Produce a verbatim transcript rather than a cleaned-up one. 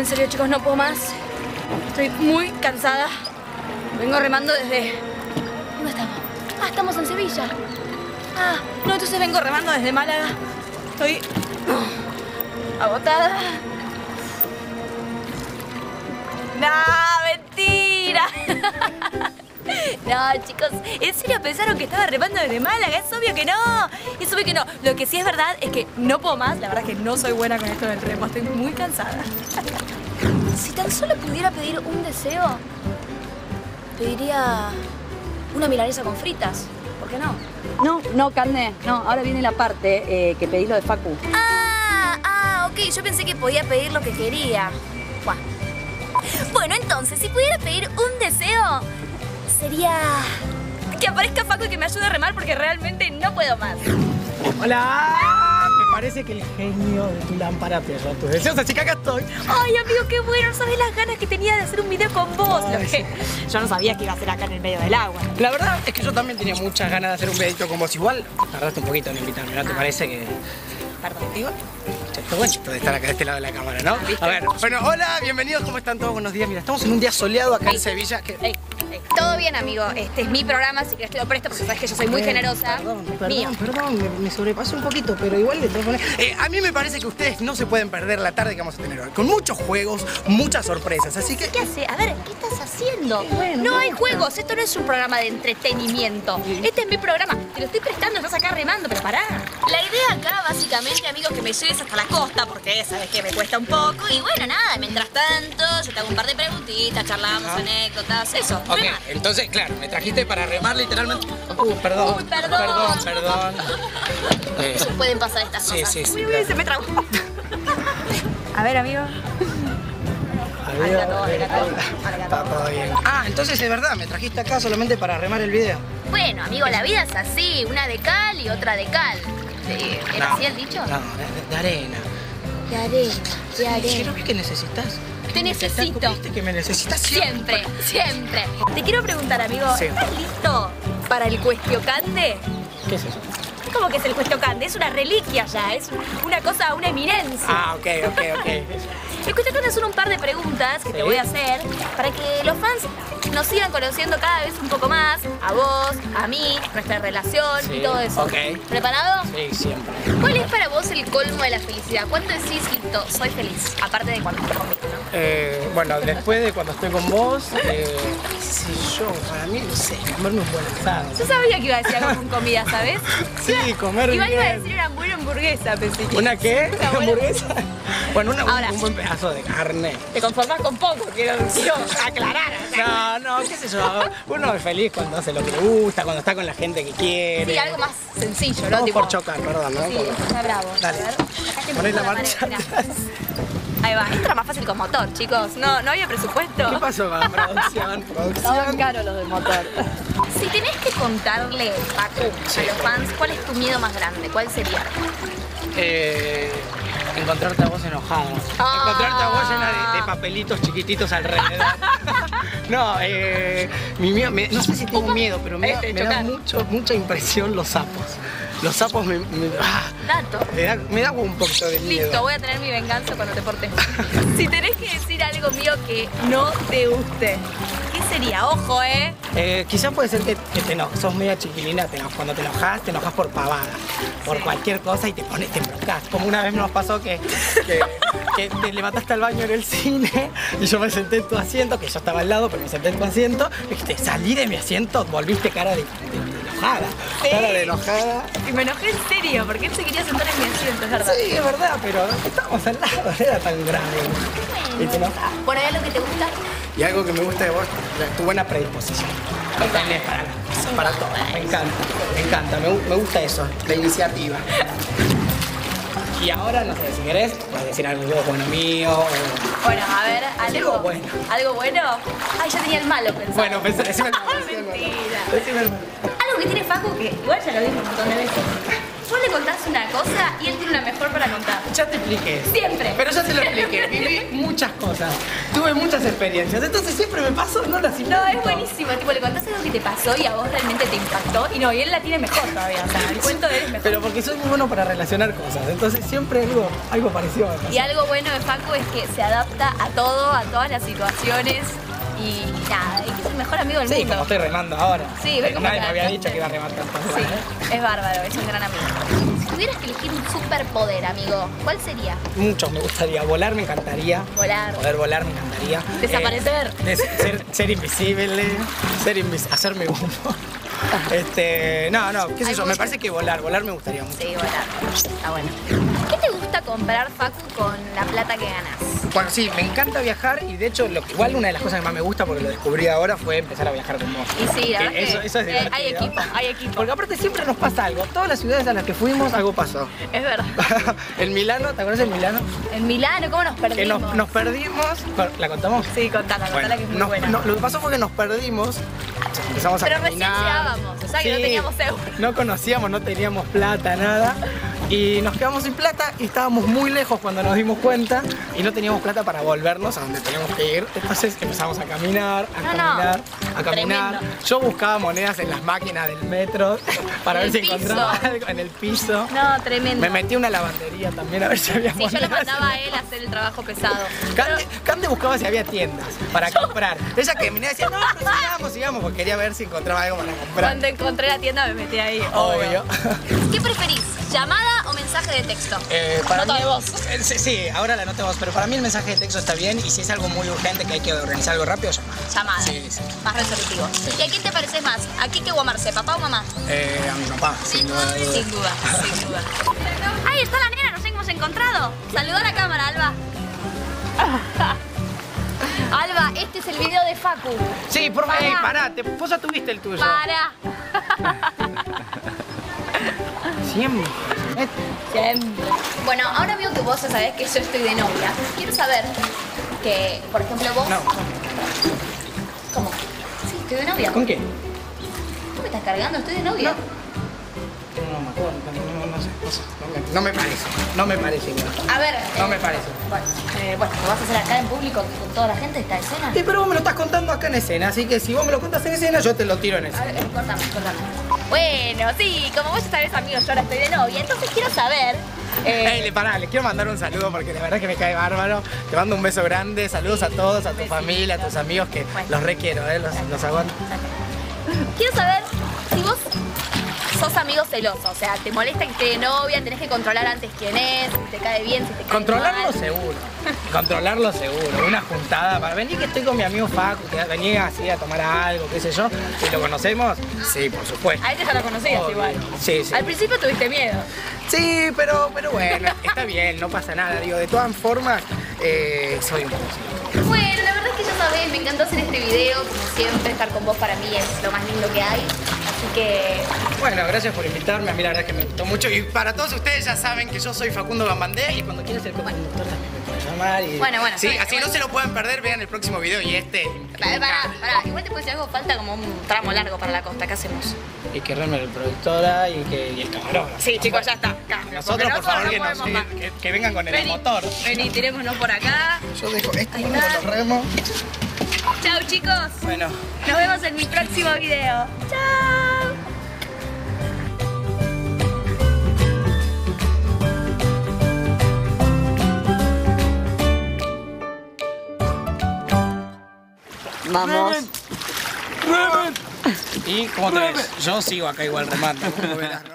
en serio, chicos, no puedo más. Estoy muy cansada. Vengo remando desde... ¿Dónde estamos? Ah, estamos en Sevilla. Ah, no, entonces vengo remando desde Málaga. Estoy... oh, agotada. No, mentira. No, chicos, ¿en serio pensaron que estaba remando desde Málaga? Es obvio que no. Es obvio que no. Lo que sí es verdad es que no puedo más. La verdad es que no soy buena con esto del remo. Estoy muy cansada. Si tan solo pudiera pedir un deseo, pediría una milanesa con fritas. ¿Por qué no? No, no, Cande. No, ahora viene la parte eh, que pedí lo de Facu. Ah, ah, ok. Yo pensé que podía pedir lo que quería. Buah. Bueno, entonces, si pudiera pedir un deseo, sería que aparezca Facu y que me ayude a remar porque realmente no puedo más. ¡Hola! Me parece que el genio de tu lámpara te ayudó a tus deseos, así que acá estoy. Ay, amigo, qué bueno. ¿Sabes las ganas que tenía de hacer un video con vos? Ay, Lo que sí. yo no sabía que iba a ser acá en el medio del agua. La verdad es que yo también tenía muchas ganas de hacer un videito con vos. Igual tardaste un poquito en invitarme, ¿no te Ah. parece que...? Perdón. Igual, está bueno esto de estar acá de este lado de la cámara, ¿no? A ver, bueno, hola, bienvenidos, ¿cómo están todos? Buenos días. Mira, estamos en un día soleado acá en Sevilla. Que... Ey, ey. Todo bien, amigo. Este es mi programa, si querés te lo presto porque sabes que yo soy muy Eh, generosa. Perdón, perdón, Mío. perdón, me, me sobrepasé un poquito, pero igual le tengo que poner... Eh, a mí me parece que ustedes no se pueden perder la tarde que vamos a tener hoy. Con muchos juegos, muchas sorpresas, así que... ¿Qué hace? A ver, ¿qué estás haciendo? bueno, no me hay gusta. juegos, esto no es un programa de entretenimiento. Este es mi programa, te lo estoy prestando, estás acá remando, pero pará. La idea acá, básicamente, amigo, es que me lleves hasta la costa, porque sabes que me cuesta un poco. Y bueno, nada, mientras tanto, yo te hago un par de preguntitas, charlamos, Ajá. anécdotas, eso. Ok, remar. entonces, claro, me trajiste para remar literalmente... Uh, perdón, Uy, perdón. perdón, perdón. Eh, Pueden pasar estas Sí, cosas. sí, sí, Uy, uy, claro. se me trabó. A ver, amigo. Arigato, arigato, arigato. Está todo bien. Ah, entonces es verdad, me trajiste acá solamente para remar el video. Bueno, amigo, la vida es así, una de cal y otra de cal. Eh, ¿Era No, así el dicho? No, de, de arena. De arena, de arena. ¿Pero ves que necesitas? Te necesito. ¿Viste que me necesitas Siempre, siempre. Te quiero preguntar, amigo, Sí. ¿estás listo para el cuestiocande? ¿Qué es eso? ¿Cómo que es el cuestiocande? Es una reliquia ya, es una cosa, una eminencia. Ah, ok, ok, ok. El cuestiocande son un par de preguntas que te Sí. voy a hacer para que los fans nos sigan conociendo cada vez un poco más, a vos, a mí, nuestra relación Sí, y todo eso. ok. ¿Preparado? Sí, siempre. ¿Cuál es para vos el colmo de la felicidad? ¿Cuándo decís, listo, soy feliz? Aparte de cuando estás conmigo, ¿no? Eh, bueno, después de cuando estoy con vos, eh, qué sé yo, para mí, no sé, comerme un buen asado. Yo sabía que iba a decir algo con comida, ¿sabes? Sí, comer Igual iba a bien. decir una buena hamburguesa, pensé que... ¿Una qué? Una buena- ¿Hamburguesa? Bueno, una- un- Ahora. un buen pedazo de carne. Te conformás con poco, quiero, quiero aclarar. o sea. No, no, qué sé yo. Uno es feliz cuando hace lo que le gusta, cuando está con la gente que quiere. Sí, algo más sencillo, ¿no? Vamos Tipo- por chocar, perdón, ¿no? Sí, Por- está bravo. Dale. A ver, acá te Poné la empujo marcha pared, atrás. mirá. Ahí va, esto era más fácil con motor, chicos. No, no había presupuesto. ¿Qué pasó con la producción? Estaban ¿Producción? caros los del motor. Si tenés que contarle, Pacu, Sí. a los fans, ¿cuál es tu miedo más grande? ¿Cuál sería? Eh, encontrarte a vos enojado. Ah. Encontrarte a vos llena de, de papelitos chiquititos alrededor. No, eh, mi miedo, me- no sé si tengo miedo, pero me, da- Este, me da chocar. mucho, mucha impresión los sapos. Los sapos me, me- ah, Dato. me da, me da un poquito de miedo. Listo, voy a tener mi venganza cuando te portes mal. Si tenés que decir algo mío que no te guste, ¿qué sería? Ojo, ¿eh? Eh, quizás puede ser que, que te enojas, sos media chiquilina, te enojas. Cuando te enojas, te enojas por pavada, por Sí. cualquier cosa y te pones, te embroncás. Como una vez nos pasó que, que, que te levantaste al baño en el cine y yo me senté en tu asiento, que yo estaba al lado, pero me senté en tu asiento, y dijiste, salí de mi asiento, volviste cara de, de- de enojada. Sí. Cara de enojada. Y me enojé en serio, porque él se quería sentar en mi asiento, es verdad. Sí, es verdad, pero estábamos al lado, no era tan grave. Y te enojas. Bueno, ¿hay algo que te gusta? Y algo que me gusta de vos, tu buena predisposición. Que tenés para, para todo. Me encanta, me encanta, me, gu- me gusta eso, la iniciativa. Y ahora, no sé, si querés, puedes decir algo bueno mío o... Bueno, a ver, algo, Algo bueno. ¿Algo bueno? Ay, yo tenía el malo pensado. Bueno, pensá, decime el malo, decime el malo. Mentira. Decime el malo. Algo que tiene Facu, que igual ya lo dije un montón de veces. Vos le contás una cosa y él tiene una mejor para contar. Ya te expliqué. Siempre. Pero ya te lo expliqué. Viví muchas cosas. Tuve muchas experiencias. Entonces siempre me pasó, no las No, es buenísimo. Tipo, le contás algo que te pasó y a vos realmente te impactó. Y no, y él la tiene mejor todavía. O sea, el cuento de él es mejor. Pero porque soy muy bueno para relacionar cosas. Entonces siempre algo, algo parecido me pasa. Y algo bueno de Facu es que se adapta a todo, a todas las situaciones. Y nada, y que es el mejor amigo del Sí, mundo. como estoy remando ahora. Sí, ve Eh, cómo Nadie me te había adaptaste. dicho que iba a remar tanto. Sí, es bárbaro, es un gran amigo. Si tuvieras que elegir un superpoder, amigo, ¿cuál sería? Mucho me gustaría. Volar me encantaría. Volar. Poder volar me encantaría. Desaparecer. Eh, des- ser, ser invisible. Ser invis hacerme humo. Este, no, no, qué sé Hay yo, me mucho. parece que volar, volar me gustaría mucho. Sí, volar. Está bueno. ¿Qué te gusta comprar, Facu, con la plata que ganas? Bueno, sí, me encanta viajar y de hecho, lo que, igual una de las cosas que más me gusta, porque lo descubrí ahora, fue empezar a viajar con vos. Y sí, la Que verdad es eso, que eso es eh, divertido. hay equipo, hay equipo. Porque aparte siempre nos pasa algo. Todas las ciudades a las que fuimos, algo pasó. Es verdad. En Milano, ¿te acuerdas de Milano? En Milano, ¿cómo nos Que perdimos? nos, nos perdimos. ¿La contamos? Sí, contala, contala Bueno, que es muy nos- buena. no, lo que pasó fue que nos perdimos. Empezamos a Pero recién caminar. llegábamos, o sea que no teníamos seguro. No conocíamos, no teníamos plata, nada. Y nos quedamos sin plata y estábamos muy lejos cuando nos dimos cuenta y no teníamos plata para volvernos a donde teníamos que ir. Entonces empezamos a caminar, a No, no. caminar, a caminar. Tremendo. Yo buscaba monedas en las máquinas del metro para En ver el si piso. encontraba algo en el piso. No, tremendo. Me metí a una lavandería también a ver si había Sí, yo monedas. lo mandaba a él a hacer el trabajo pesado. Cande, Cande buscaba si había tiendas para comprar. Ella que venía decía, no, pero sigamos, sigamos, porque quería ver si encontraba algo para comprar. Cuando encontré la tienda me metí ahí. Obvio. ¿Qué preferís? ¿Llamada o mensaje de texto? Eh, para Nota mí, de voz. eh, sí, sí, ahora la nota de voz, pero para mí el mensaje de texto está bien y si es algo muy urgente que hay que organizar algo rápido, llamada. Llamada. Sí, sí. Más resolutivo. ¿Y a quién te pareces más? ¿A Kike o a Marce? ¿Papá o mamá? Eh, a mi papá, sin duda. de dudas. Sin duda, sin duda. Ahí está la nena, nos hemos encontrado. Saluda a la cámara, Alba. Alba, este es el video de Facu. Sí, por favor, Pará. ey, pará, te, vos ya tuviste el tuyo. Para. Siempre. Eh, Siempre. Bueno, ahora veo que vos ya sabés que yo estoy de novia. Quiero saber que, por ejemplo, vos... No, ¿Cómo? Sí, estoy de novia. ¿con qué? ¿Tú me estás cargando? Estoy de novia. No, me acuerdo, no, no sé, no sé, no me, no me parece, no me parece igual. A ver... No eh, me parece. Bueno, eh, bueno, ¿lo vas a hacer acá en público con toda la gente esta escena? Sí, pero vos me lo estás contando acá en escena, así que si vos me lo contás en escena, yo te lo tiro en A escena. ver, cortame, cortame. Bueno, sí, como vos ya sabés, amigos, yo ahora estoy de novia, entonces quiero saber... eh, Ey, le pará, le quiero mandar un saludo porque la verdad que me cae bárbaro. Te mando un beso grande, saludos a todos, a tu Besito. familia, a tus amigos que Bueno. los requiero, eh, los, los aguanto. Quiero saber si vos sos amigo celoso, o sea, te molesta que esté de novia, tenés que controlar antes quién es, si te cae bien, si te cae Controlarlo mal. seguro, controlarlo seguro. Una juntada para venir que estoy con mi amigo Facu, que venía así a tomar algo, qué sé yo. Si lo conocemos, sí, por supuesto. A este ya lo conocías Obvio. igual. Sí, sí. Al principio tuviste miedo. Sí, pero, pero bueno, está bien, no pasa nada. Digo, de todas formas, eh, soy un poco celoso. Bueno, la verdad es que ya sabés, me encantó hacer este video, como siempre, estar con vos para mí es lo más lindo que hay. Así que... Bueno, gracias por invitarme. A mí la verdad es que me gustó mucho. Y para todos ustedes ya saben que yo soy Facundo Gambandé y cuando quieras ser conductor también me puedes llamar. Y... Bueno, bueno, Sí, está bien, así bueno. no se lo pueden perder, vean el próximo video y este. Pará, pará, pará. Igual te puedo decir algo, falta como un tramo largo para la costa, ¿qué hacemos? Y que Remer el productora y que y el camarógrafo. Sí, chicos, ya está. Acá. Nosotros, por favor, no que, nos- podemos más. que, que vengan con el Vení, motor. Vení, tirémonos por acá. Yo dejo este Ahí uno está. con los remos. Chao, chicos. Bueno. Nos vemos en mi próximo video. Chao. Vamos. ¿Y cómo te ves? Yo sigo acá igual remando. ¿Cómo ves las